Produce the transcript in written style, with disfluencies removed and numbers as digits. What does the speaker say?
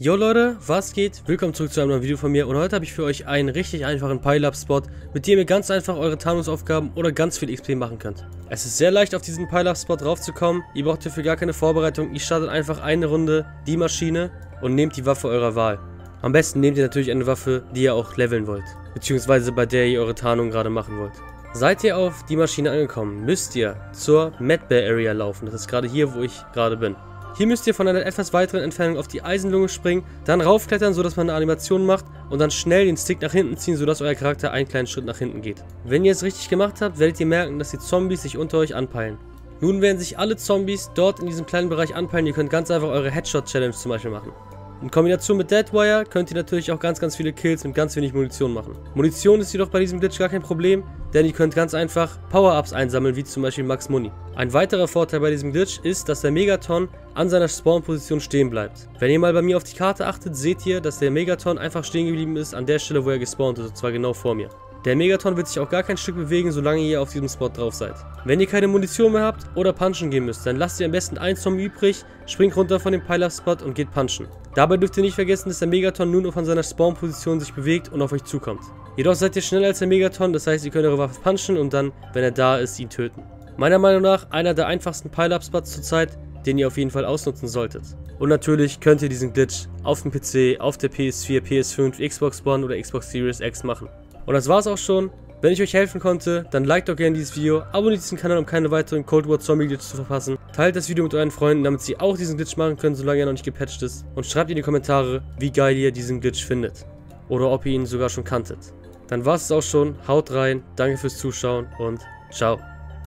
Yo Leute, was geht? Willkommen zurück zu einem neuen Video von mir und heute habe ich für euch einen richtig einfachen Pile-Up-Spot, mit dem ihr ganz einfach eure Tarnungsaufgaben oder ganz viel XP machen könnt. Es ist sehr leicht auf diesen Pile-Up-Spot draufzukommen, ihr braucht dafür gar keine Vorbereitung, ihr startet einfach eine Runde die Maschine und nehmt die Waffe eurer Wahl. Am besten nehmt ihr natürlich eine Waffe, die ihr auch leveln wollt, beziehungsweise bei der ihr eure Tarnung gerade machen wollt. Seid ihr auf die Maschine angekommen, müsst ihr zur Medbay Area laufen, das ist gerade hier, wo ich gerade bin. Hier müsst ihr von einer etwas weiteren Entfernung auf die Eisenlunge springen, dann raufklettern, sodass man eine Animation macht und dann schnell den Stick nach hinten ziehen, sodass euer Charakter einen kleinen Schritt nach hinten geht. Wenn ihr es richtig gemacht habt, werdet ihr merken, dass die Zombies sich unter euch anpeilen. Nun werden sich alle Zombies dort in diesem kleinen Bereich anpeilen, ihr könnt ganz einfach eure Headshot-Challenge zum Beispiel machen. In Kombination mit Deadwire könnt ihr natürlich auch ganz viele Kills mit ganz wenig Munition machen. Munition ist jedoch bei diesem Glitch gar kein Problem, denn ihr könnt ganz einfach Power-Ups einsammeln, wie zum Beispiel Max Muni. Ein weiterer Vorteil bei diesem Glitch ist, dass der Megaton an seiner Spawn-Position stehen bleibt. Wenn ihr mal bei mir auf die Karte achtet, seht ihr, dass der Megaton einfach stehen geblieben ist an der Stelle, wo er gespawnt ist, und zwar genau vor mir. Der Megaton wird sich auch gar kein Stück bewegen, solange ihr auf diesem Spot drauf seid. Wenn ihr keine Munition mehr habt oder punchen gehen müsst, dann lasst ihr am besten einen Zombie übrig, springt runter von dem Pile-Up-Spot und geht punchen. Dabei dürft ihr nicht vergessen, dass der Megaton nun von seiner Spawn-Position sich bewegt und auf euch zukommt. Jedoch seid ihr schneller als der Megaton, das heißt, ihr könnt eure Waffe punchen und dann, wenn er da ist, ihn töten. Meiner Meinung nach einer der einfachsten Pile-Up-Spots zurzeit, den ihr auf jeden Fall ausnutzen solltet. Und natürlich könnt ihr diesen Glitch auf dem PC, auf der PS4, PS5, Xbox One oder Xbox Series X machen. Und das war's auch schon. Wenn ich euch helfen konnte, dann liked doch gerne dieses Video, abonniert diesen Kanal, um keine weiteren Cold War Zombie Glitches zu verpassen. Teilt das Video mit euren Freunden, damit sie auch diesen Glitch machen können, solange er noch nicht gepatcht ist. Und schreibt in die Kommentare, wie geil ihr diesen Glitch findet. Oder ob ihr ihn sogar schon kanntet. Dann war's es auch schon. Haut rein, danke fürs Zuschauen und ciao.